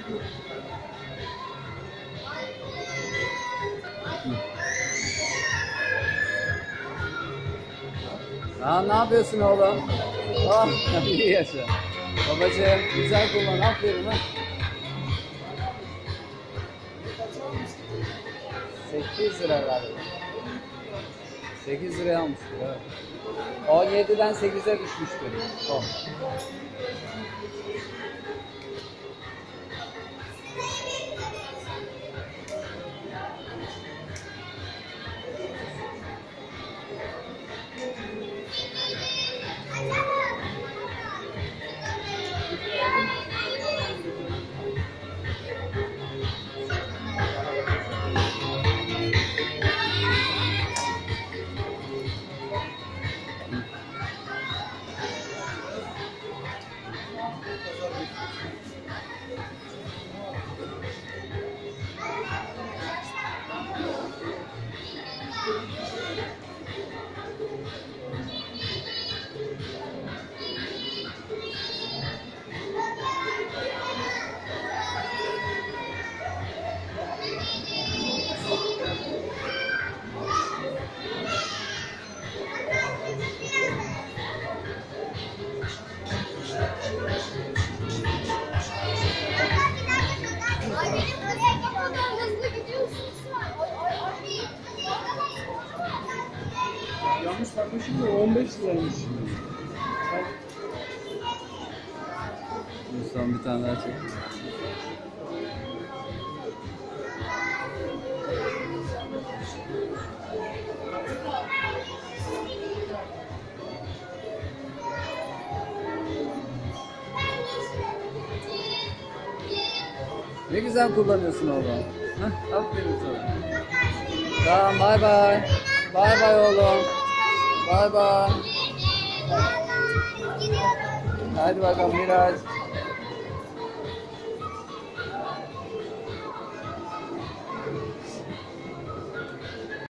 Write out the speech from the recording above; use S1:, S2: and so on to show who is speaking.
S1: Ne yapıyorsun oğlum? Oh, iyi yaşa. Babacığım, güzel kullan. Aferin ha. 8 lira galiba. 8 liraya almıştır, evet. 17'den 8'e düşmüştür. Oh.
S2: Yanlış bakmışım da 15 liraymış.
S1: Son bir tane daha çek. Ne güzel kullanıyorsun oğlum. Hah, aferin sana. Tamam, bay bay. Bay bay oğlum. Bay bay. Hadi bakalım Miraç.